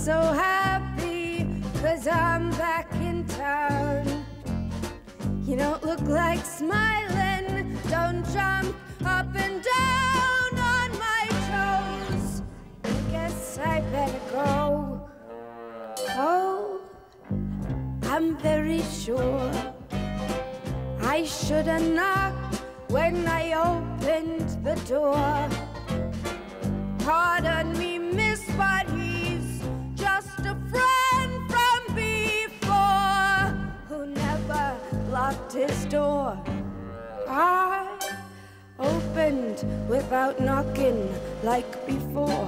so happy, 'cause I'm back in town. You don't look like smiling, don't jump up and down on my toes. I guess I better go. Oh, I'm very sure I should have knocked when I opened the door. Pardon me, miss, but he's just a friend from before who never locked his door. I opened without knocking like before.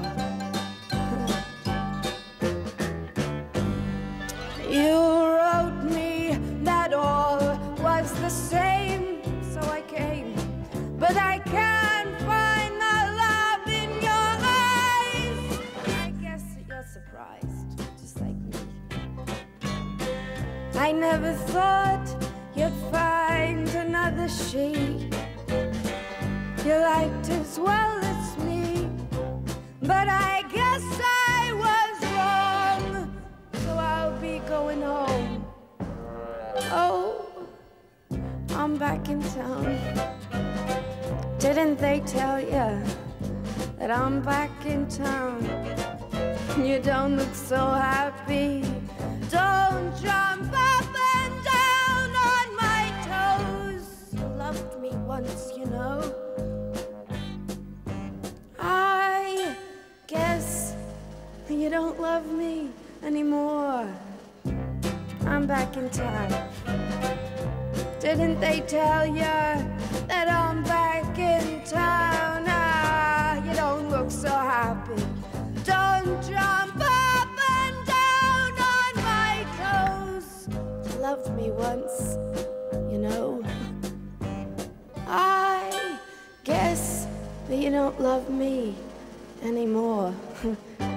You wrote me that all was the same, so I came, but I can't find the love in your eyes. I guess that you're surprised, just like me. I never thought you'd find another she you liked as well as me, but I guess I was wrong, so I'll be going home. Oh, I'm back in town. Didn't they tell you that I'm back in town? You don't look so happy. Don't jump up and down on my toes. You loved me once, you know. I guess you don't love me anymore. I'm back in town. Didn't they tell you that I'm back in town? Ah, you don't look so happy. Don't jump up and down on my toes. You loved me once, you know. I guess that you don't love me anymore.